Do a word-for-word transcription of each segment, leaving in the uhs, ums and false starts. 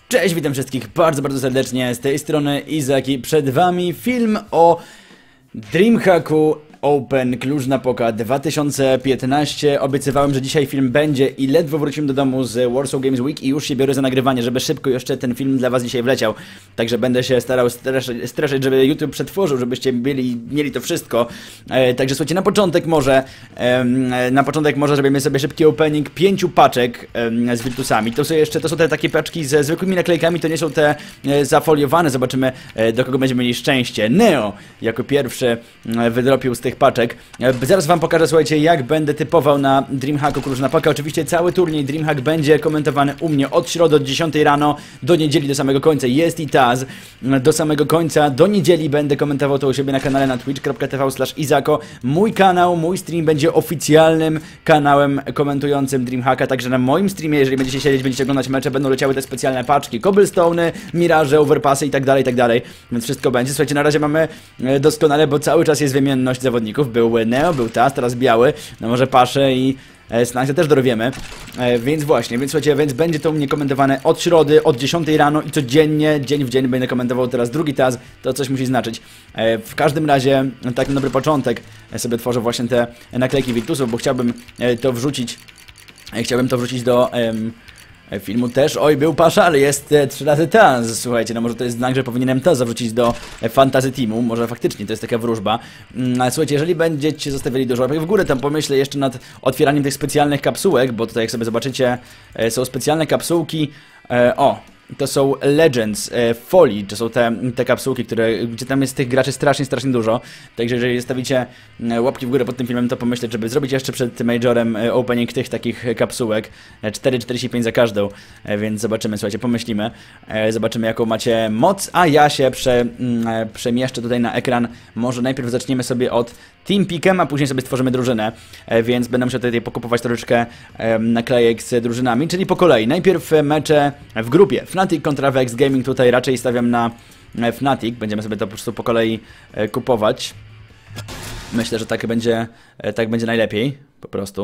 Cześć, witam wszystkich bardzo, bardzo serdecznie, z tej strony Izak i przed wami film o Dreamhacku Open Cluj-Napoca dwa tysiące piętnaście. Obiecywałem, że dzisiaj film będzie i ledwo wrócimy do domu z Warsaw Games Week i już się biorę za nagrywanie, żeby szybko jeszcze ten film dla was dzisiaj wleciał. Także będę się starał streszczać, żeby YouTube przetworzył, żebyście mieli, mieli to wszystko. E, także słuchajcie, na początek może, e, na początek może zrobimy sobie szybki opening pięciu paczek e, z Virtusami. To są jeszcze, to są te takie paczki ze zwykłymi naklejkami, to nie są te e, zafoliowane. Zobaczymy, e, do kogo będziemy mieli szczęście. Neo jako pierwszy e, wydropił z tych paczek. Zaraz wam pokażę, słuchajcie, jak będę typował na Dreamhacku Cluj-Napoca. Oczywiście cały turniej Dreamhack będzie komentowany u mnie od środy od dziesiątej rano do niedzieli do samego końca. Jest i Taz do samego końca. Do niedzieli będę komentował to u siebie na kanale na twitch kropka tv slash izako. Mój kanał, mój stream będzie oficjalnym kanałem komentującym Dreamhacka, także na moim streamie, jeżeli będziecie siedzieć, będziecie oglądać mecze, będą leciały te specjalne paczki, cobblestone'y, mirage, overpassy i tak dalej, i tak dalej. Więc wszystko będzie. Słuchajcie, na razie mamy doskonale, bo cały czas jest wymienność zawodników. Był Neo, był Taz, teraz biały, no może Pasze i e, Snags'a też dorwiemy, e, więc właśnie, więc słuchajcie, więc będzie to u mnie komentowane od środy, od dziesiątej rano i codziennie, dzień w dzień będę komentował teraz drugi Taz, to coś musi znaczyć. E, w każdym razie, tak na dobry początek e, sobie tworzę właśnie te naklejki Virtusów, bo chciałbym e, to wrzucić, e, chciałbym to wrzucić do... E, filmu też. Oj, był Pasza, ale jest e, trzy razy Taz. Słuchajcie, no może to jest znak, że powinienem Taz zawrócić do e, Fantasy Teamu. Może faktycznie to jest taka wróżba. Mm, ale słuchajcie, jeżeli będziecie zostawiali dużo łapek w górę, tam pomyślę jeszcze nad otwieraniem tych specjalnych kapsułek, bo tutaj jak sobie zobaczycie, e, są specjalne kapsułki. E, o! To są Legends, e, Folii, to są te, te kapsułki, które, gdzie tam jest tych graczy strasznie, strasznie dużo. Także jeżeli stawicie łapki w górę pod tym filmem, to pomyśleć, żeby zrobić jeszcze przed Majorem e, opening tych takich kapsułek. cztery czterdzieści pięć za każdą, e, więc zobaczymy, słuchajcie, pomyślimy. E, zobaczymy, jaką macie moc, a ja się prze, e, przemieszczę tutaj na ekran. Może najpierw zaczniemy sobie od Team Pickem, a później sobie stworzymy drużynę, e, więc będę musiał tutaj pokupować troszeczkę e, naklejek z drużynami, czyli po kolei. Najpierw mecze w grupie. Fnatic kontra Vex Gaming, tutaj raczej stawiam na Fnatic, będziemy sobie to po prostu po kolei e, kupować. Myślę, że tak będzie, e, tak będzie najlepiej, po prostu.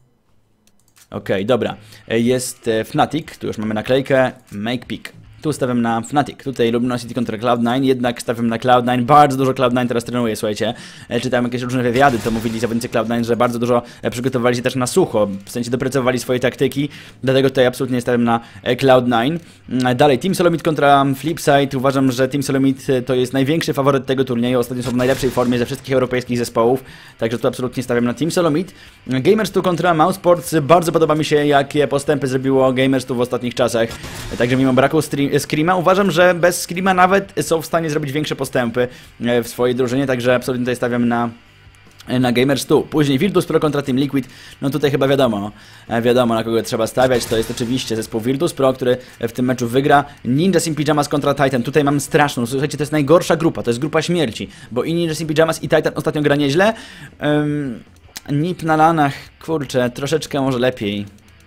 Okej, okay, dobra. E, jest e, Fnatic, tu już mamy naklejkę, make pick. Tu stawiam na Fnatic, tutaj Luminosity kontra Cloud nine, jednak stawiam na Cloud nine, bardzo dużo Cloud nine teraz trenuje, słuchajcie. E, czytałem jakieś różne wywiady, to mówili zawodnicy Cloud nine, że bardzo dużo e, przygotowali się też na sucho, w sensie dopracowali swoje taktyki, dlatego tutaj absolutnie stawiam na e, Cloud nine. E, dalej, Team Solomid kontra Flipside, uważam, że Team Solomid to jest największy faworyt tego turnieju, ostatnio są w najlepszej formie ze wszystkich europejskich zespołów, także tu absolutnie stawiam na Team Solomid. Gamers tu kontra Mousesports, bardzo podoba mi się, jakie postępy zrobiło Gamers tu w ostatnich czasach, e, także mimo braku stream Screama. Uważam, że bez Screama nawet są w stanie zrobić większe postępy w swojej drużynie, także absolutnie tutaj stawiam na na Gamers tu. Później Virtus Pro kontra Team Liquid, no tutaj chyba wiadomo, wiadomo na kogo trzeba stawiać, to jest oczywiście zespół Virtus Pro, który w tym meczu wygra. Ninjas in Pyjamas kontra Titan, tutaj mam straszną, słuchajcie, to jest najgorsza grupa, to jest grupa śmierci, bo i Ninjas in Pyjamas i Titan ostatnio gra nieźle. Um, Nip na lanach, kurczę, troszeczkę może lepiej.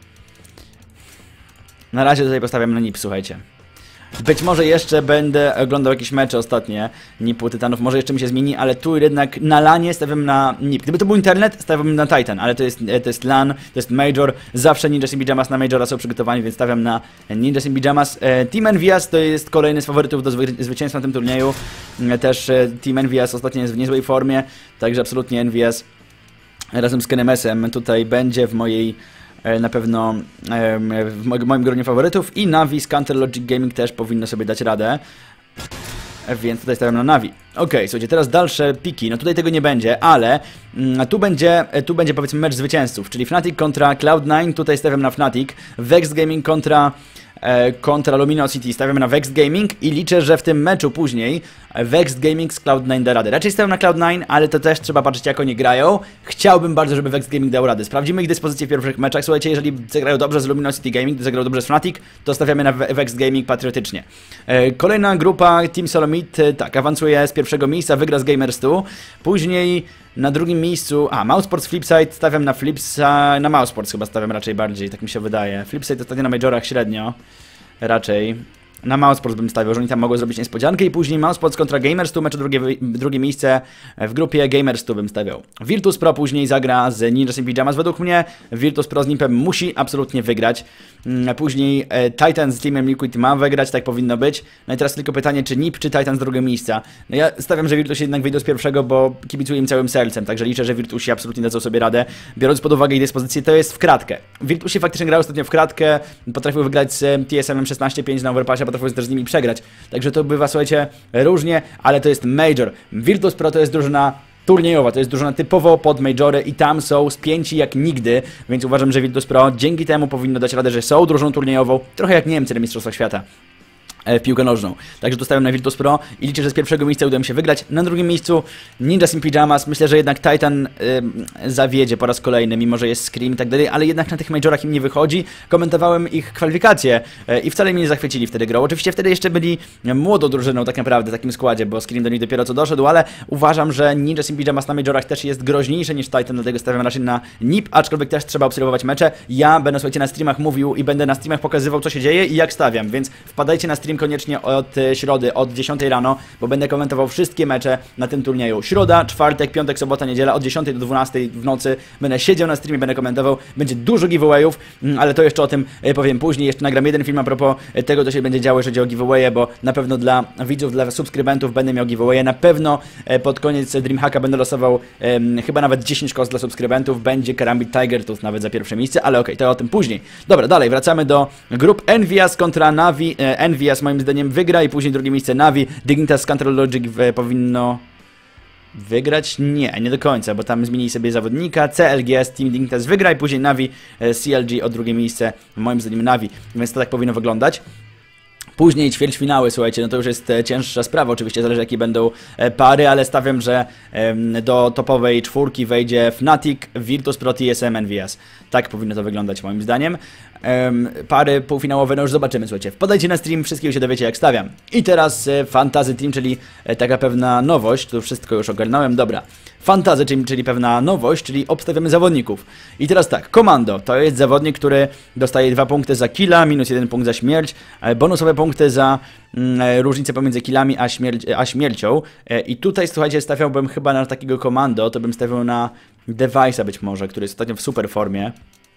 Na razie tutaj postawiam na Nip, słuchajcie. Być może jeszcze będę oglądał jakieś mecze ostatnie Nipu Tytanów, może jeszcze mi się zmieni, ale tu jednak na lanie stawiam na Nip. Gdyby to był internet, stawiam na Titan, ale to jest, to jest LAN, to jest Major, zawsze Ninjas in Pyjamas na Majora są przygotowani, więc stawiam na Ninjas in Pyjamas. Team Envious to jest kolejny z faworytów do zwy zwycięstwa na tym turnieju, też Team Envious ostatnio jest w niezłej formie, także absolutnie Envious razem z Kenemesem tutaj będzie w mojej na pewno w moim gronie faworytów i Navi z Counter Logic Gaming też powinno sobie dać radę, więc tutaj stawiam na Navi. Ok, słuchajcie, teraz dalsze piki, no tutaj tego nie będzie, ale mm, tu będzie, tu będzie powiedzmy mecz zwycięzców, czyli Fnatic kontra Cloud nine, tutaj stawiam na Fnatic, Vex Gaming kontra kontra Luminosity, stawiamy na Vex Gaming i liczę, że w tym meczu później Vex Gaming z Cloud nine da radę. Raczej stawiam na Cloud nine, ale to też trzeba patrzeć, jak oni grają. Chciałbym bardzo, żeby Vex Gaming dał radę. Sprawdzimy ich dyspozycję w pierwszych meczach. Słuchajcie, jeżeli zagrają dobrze z Luminosity Gaming, zagrają dobrze z Fnatic, to stawiamy na Vex Gaming patriotycznie. Kolejna grupa, Team Solomid, tak, awansuje z pierwszego miejsca, wygra z Gamers tu. Później na drugim miejscu, a, Mousesports Flipside, stawiam na Flipsa, na Mousesports chyba stawiam raczej bardziej, tak mi się wydaje. Flipside ostatnio na Majorach średnio, raczej. Na Mousesports bym stawiał, że oni tam mogą zrobić niespodziankę i później Mousesports kontra Gamers tu, mecz drugie, drugie miejsce w grupie Gamers tu bym stawiał. Virtus Pro później zagra z Ninjas in Pyjamas. Według mnie Virtus Pro z Nimpem musi absolutnie wygrać. Później Titan z Teamem Liquid ma wygrać, tak powinno być. No i teraz tylko pytanie, czy Nip, czy Titan z drugiego miejsca. No ja stawiam, że Virtus jednak wyjdą z pierwszego, bo kibicuję im całym sercem, także liczę, że Virtusi absolutnie dadzą sobie radę. Biorąc pod uwagę ich dyspozycję, to jest w kratkę. Virtusi faktycznie grają ostatnio w kratkę, potrafią wygrać z T S M szesnaście pięć na Overpassie, potrafią też z nimi przegrać. Także to bywa, słuchajcie, różnie, ale to jest Major. Virtus Pro to jest drużyna turniejowa, to jest drużyna typowo pod majory i tam są spięci jak nigdy, więc uważam, że Virtus Pro dzięki temu powinno dać radę, że są drużyną turniejową, trochę jak Niemcy na Mistrzostwach Świata w piłkę nożną. Także tu stawiam na Virtus Pro i liczę, że z pierwszego miejsca uda mi się wygrać. Na drugim miejscu Ninjas in Pyjamas. Myślę, że jednak Titan y, zawiedzie po raz kolejny, mimo że jest Scream i tak dalej, ale jednak na tych majorach im nie wychodzi. Komentowałem ich kwalifikacje y, i wcale mnie nie zachwycili wtedy grą. Oczywiście wtedy jeszcze byli młodą drużyną tak naprawdę w takim składzie, bo Scream do nich dopiero co doszedł, ale uważam, że Ninjas in Pyjamas na majorach też jest groźniejsze niż Titan, dlatego stawiam raczej na Nip, aczkolwiek też trzeba obserwować mecze. Ja będę, słuchajcie, na streamach mówił i będę na streamach pokazywał, co się dzieje i jak stawiam, więc wpadajcie na stream koniecznie od środy, od dziesiątej rano, bo będę komentował wszystkie mecze na tym turnieju. Środa, czwartek, piątek, sobota, niedziela, od dziesiątej do dwunastej w nocy będę siedział na streamie, będę komentował. Będzie dużo giveawayów, ale to jeszcze o tym powiem później. Jeszcze nagram jeden film a propos tego, co się będzie działo, jeżeli chodzi o giveawaye, bo na pewno dla widzów, dla subskrybentów będę miał giveawaye. Na pewno pod koniec Dreamhacka będę losował um, chyba nawet dziesięć kos dla subskrybentów. Będzie Karambit Tiger Tooth nawet za pierwsze miejsce, ale okej, okay, to o tym później. Dobra, dalej, wracamy do grup Envious kontra Navi. Envious moim zdaniem wygra i później drugie miejsce Navi. Dignitas Control Logic powinno wygrać? Nie, nie do końca, bo tam zmienili sobie zawodnika. C L G S Team Dignitas wygra i później Navi, C L G o drugie miejsce, moim zdaniem Navi, więc to tak powinno wyglądać. Później ćwierćfinały, słuchajcie, no to już jest cięższa sprawa, oczywiście zależy jakie będą pary, ale stawiam, że do topowej czwórki wejdzie Fnatic, Virtus Pro, T S M, Envious. Tak powinno to wyglądać moim zdaniem. Pary półfinałowe, no już zobaczymy, słuchajcie. Wpadajcie na stream, wszystkiego się dowiecie jak stawiam. I teraz Fantasy Team, czyli taka pewna nowość, tu wszystko już ogarnąłem, dobra. Fantasy Team, czyli pewna nowość, czyli obstawiamy zawodników. I teraz tak, Komando, to jest zawodnik, który dostaje dwa punkty za killa, minus jeden punkt za śmierć, bonusowe punkty za mm, różnicę pomiędzy killami a, śmierć, a śmiercią. I tutaj, słuchajcie, stawiałbym chyba na takiego Komando, to bym stawiał na Device'a być może, który jest ostatnio w super formie.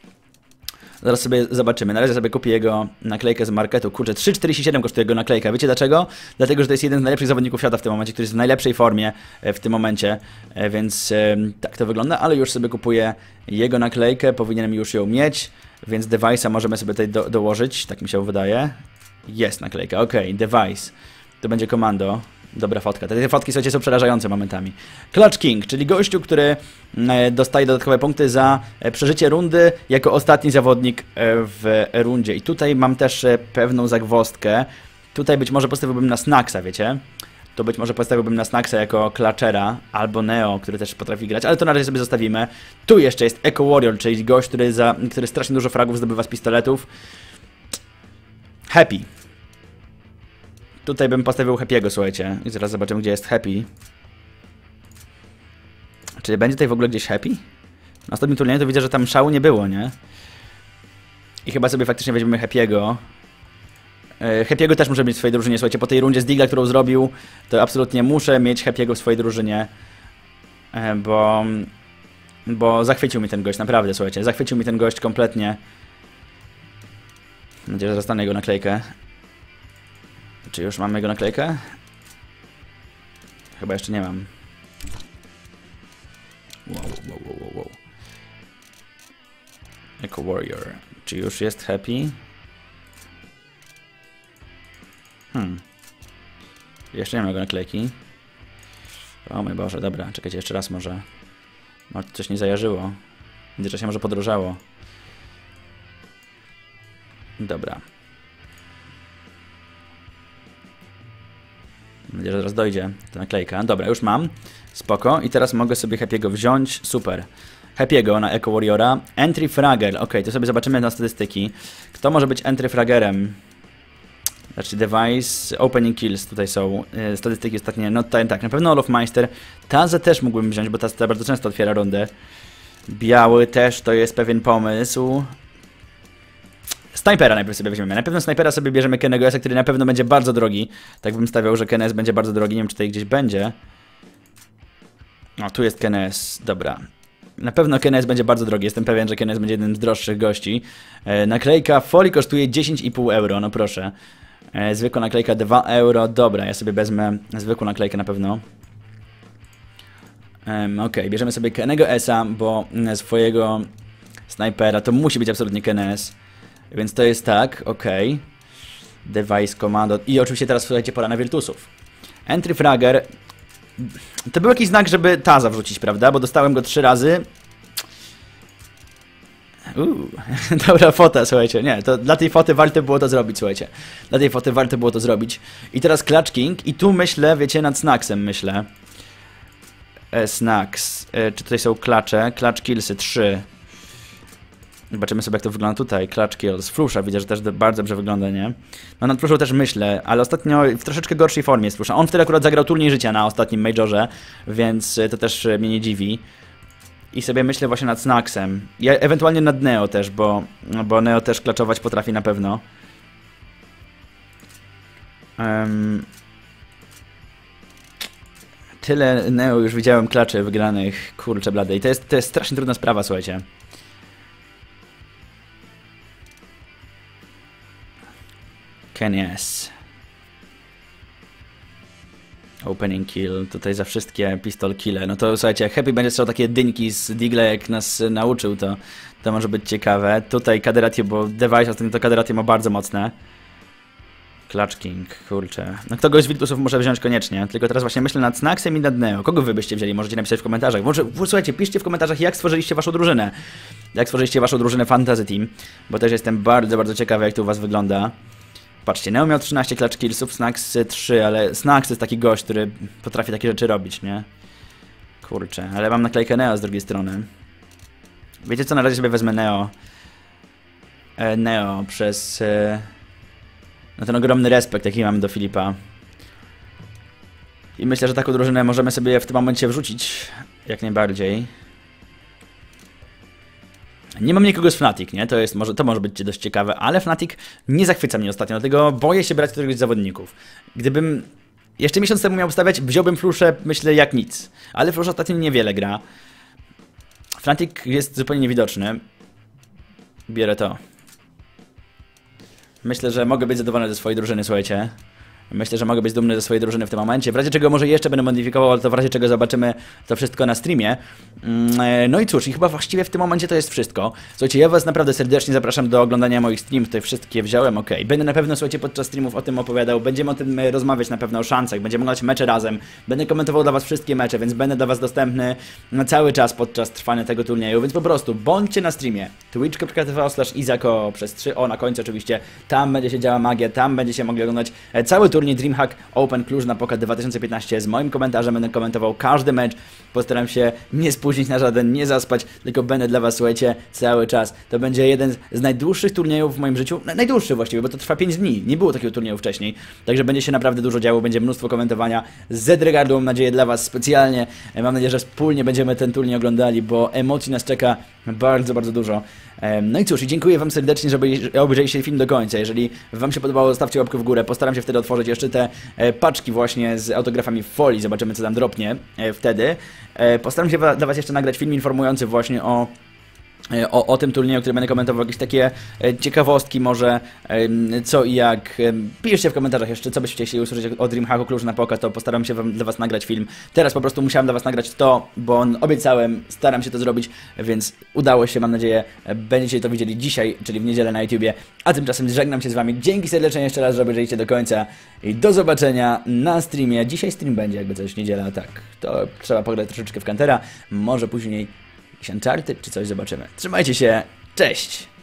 Zaraz sobie zobaczymy. Na razie sobie kupię jego naklejkę z marketu. Kurczę, trzy czterdzieści siedem kosztuje jego naklejka. Wiecie dlaczego? Dlatego, że to jest jeden z najlepszych zawodników świata w tym momencie, który jest w najlepszej formie w tym momencie, więc tak to wygląda, ale już sobie kupuję jego naklejkę, powinienem już ją mieć, więc Device'a możemy sobie tutaj do dołożyć, tak mi się wydaje. Jest naklejka, ok, Device. To będzie Komando. Dobra fotka. Te fotki, słuchajcie, są przerażające momentami. Clutch King, czyli gościu, który dostaje dodatkowe punkty za przeżycie rundy jako ostatni zawodnik w rundzie. I tutaj mam też pewną zagwozdkę. Tutaj być może postawiłbym na Snacksa, wiecie? To być może postawiłbym na Snacksa jako Clutchera, albo Neo, który też potrafi grać, ale to na razie sobie zostawimy. Tu jeszcze jest Echo Warrior, czyli gość, który, za, który strasznie dużo fragów zdobywa z pistoletów. Happy. Tutaj bym postawił Happy'ego, słuchajcie. I zaraz zobaczymy, gdzie jest Happy. Czy będzie tutaj w ogóle gdzieś Happy? Na ostatnim turnieju to widzę, że tam szału nie było, nie? I chyba sobie faktycznie weźmiemy Happy'ego. Happy'ego też muszę mieć w swojej drużynie, słuchajcie. Po tej rundzie z Digla, którą zrobił, to absolutnie muszę mieć Happy'ego w swojej drużynie. Bo... Bo zachwycił mi ten gość, naprawdę, słuchajcie. Zachwycił mi ten gość kompletnie. Mam nadzieję, że dostanę jego naklejkę. Czy już mamy jego naklejkę? Chyba jeszcze nie mam. Wow, wow, wow, wow. Echo Warrior. Czy już jest Happy? Hmm. Jeszcze nie mam jego naklejki. O mój Boże, dobra, czekajcie jeszcze raz może. Może coś nie zajarzyło. W międzyczasie może podróżało. Dobra. Mam nadzieję, że zaraz dojdzie ta naklejka. Dobra, już mam. Spoko. I teraz mogę sobie Happy'ego wziąć. Super. Happy'ego na Echo Warriora. Entry Fragger. Ok, to sobie zobaczymy na statystyki. Kto może być Entry Fraggerem? Znaczy Device, Opening Kills tutaj są. Yy, statystyki ostatnie. No tutaj tak, na pewno Olofmeister. Tazę też mógłbym wziąć, bo Tazę bardzo często otwiera rundę. Biały też to jest pewien pomysł. Snajpera najpierw sobie weźmiemy. Na pewno snajpera sobie bierzemy Kennego S, który na pewno będzie bardzo drogi. Tak bym stawiał, że Ken S będzie bardzo drogi. Nie wiem, czy tutaj gdzieś będzie. O, tu jest Ken S. Dobra. Na pewno Ken S będzie bardzo drogi. Jestem pewien, że Ken S będzie jednym z droższych gości. E, naklejka folii kosztuje dziesięć i pół euro. No proszę. E, zwykła naklejka dwa euro. Dobra, ja sobie wezmę zwykłą naklejkę na pewno. Um, ok, bierzemy sobie Kenego S-a, bo swojego snajpera to musi być absolutnie Ken S. Więc to jest tak, ok. Device, Commando. I oczywiście teraz, słuchajcie, pora na Virtusów. Entry Fragger. To był jakiś znak, żeby Taza wrzucić, prawda? Bo dostałem go trzy razy. Uuu, dobra fota, słuchajcie. Nie, to dla tej foty warto było to zrobić, słuchajcie. Dla tej foty warto było to zrobić. I teraz Clutch King. I tu myślę, wiecie, nad Snacksem myślę. E, snacks. E, czy tutaj są klacze? Clutch Killsy trzy. Zobaczymy sobie, jak to wygląda tutaj. Clutch Kills. Flusha widzę, że też bardzo dobrze wygląda, nie? No nad Flushą też myślę, ale ostatnio w troszeczkę gorszej formie jest Flusha. On wtedy akurat zagrał turniej życia na ostatnim Majorze, więc to też mnie nie dziwi. I sobie myślę właśnie nad Snacksem. Ja ewentualnie nad Neo też, bo, bo Neo też klaczować potrafi na pewno. Um, tyle Neo już widziałem klaczy wygranych, kurczę blady. I to jest, to jest strasznie trudna sprawa, słuchajcie. Ken S. Opening kill, tutaj za wszystkie pistol kille. No to słuchajcie, jak Happy będzie strzelał takie dynki z Digle, jak nas nauczył, to, to może być ciekawe. Tutaj Kaderatio, bo Device ostatnio to Kaderatio ma bardzo mocne. Clutch King, kurczę. No kogoś z Virtusów muszę wziąć koniecznie, tylko teraz właśnie myślę nad Snacksem i nad Neo. Kogo wy byście wzięli? Możecie napisać w komentarzach. Może, słuchajcie, piszcie w komentarzach, jak stworzyliście waszą drużynę. Jak stworzyliście waszą drużynę Fantasy Team, bo też jestem bardzo, bardzo ciekawy, jak to u was wygląda. Patrzcie, Neo miał trzynaście clutch killsów, Snacks trzy, ale Snacks to jest taki gość, który potrafi takie rzeczy robić, nie? Kurczę, ale mam naklejkę Neo z drugiej strony. Wiecie co, na razie sobie wezmę Neo. E, Neo przez... E, no ten ogromny respekt, jaki mam do Filipa. I myślę, że taką drużynę możemy sobie w tym momencie wrzucić, jak najbardziej. Nie mam nikogo z Fnatic, nie? To jest, może, to może być dość ciekawe, ale Fnatic nie zachwyca mnie ostatnio, dlatego boję się brać któregoś z zawodników. Gdybym jeszcze miesiąc temu miał stawiać, wziąłbym Fluszę, myślę, jak nic. Ale Flush ostatnio niewiele gra. Fnatic jest zupełnie niewidoczny. Bierę to. Myślę, że mogę być zadowolony ze swojej drużyny, słuchajcie. Myślę, że mogę być dumny ze swojej drużyny w tym momencie. W razie czego może jeszcze będę modyfikował, ale to w razie czego zobaczymy to wszystko na streamie. No i cóż, i chyba właściwie w tym momencie to jest wszystko. Słuchajcie, ja was naprawdę serdecznie zapraszam do oglądania moich streamów. Tutaj wszystkie wziąłem, ok. Będę na pewno, słuchajcie, podczas streamów o tym opowiadał. Będziemy o tym rozmawiać na pewno o szansach. Będziemy oglądać mecze razem. Będę komentował dla was wszystkie mecze, więc będę dla was dostępny na cały czas podczas trwania tego turnieju. Więc po prostu bądźcie na streamie. twitch kropka tv slash izako przez trzy o na końcu oczywiście. Tam będzie się działa magia, tam będziecie mogli oglądać cały turniej DreamHack Open Klużna Poka dwa tysiące piętnaście z moim komentarzem. Będę komentował każdy mecz. Postaram się nie spóźnić na żaden, nie zaspać, tylko będę dla was, słuchajcie, cały czas. To będzie jeden z najdłuższych turniejów w moim życiu. Najdłuższy właściwie, bo to trwa pięć dni. Nie było takiego turnieju wcześniej. Także będzie się naprawdę dużo działo, będzie mnóstwo komentowania z Zedregardu, mam nadzieję, dla was specjalnie. Mam nadzieję, że wspólnie będziemy ten turniej oglądali, bo emocji nas czeka bardzo, bardzo dużo. No i cóż, i dziękuję wam serdecznie, że obejrzeliście film do końca. Jeżeli wam się podobało, zostawcie łapkę w górę. Postaram się wtedy otworzyć jeszcze te paczki właśnie z autografami w folii. Zobaczymy, co tam dropnie wtedy. Postaram się dla was jeszcze nagrać film informujący właśnie o O, o tym turnieju, który będę komentował, jakieś takie ciekawostki może, co i jak. Piszcie w komentarzach jeszcze, co byście chcieli usłyszeć o DreamHacku Klużna Poka, to postaram się wam, dla was nagrać film. Teraz po prostu musiałem dla was nagrać to, bo obiecałem, staram się to zrobić, więc udało się, mam nadzieję, będziecie to widzieli dzisiaj, czyli w niedzielę na YouTubie. A tymczasem żegnam się z wami. Dzięki serdecznie jeszcze raz, że obejrzeliście do końca i do zobaczenia na streamie. Dzisiaj stream będzie, jakby coś, niedziela, tak. To trzeba pograć troszeczkę w Kantera, może później Uncharted czy coś, zobaczymy. Trzymajcie się, cześć!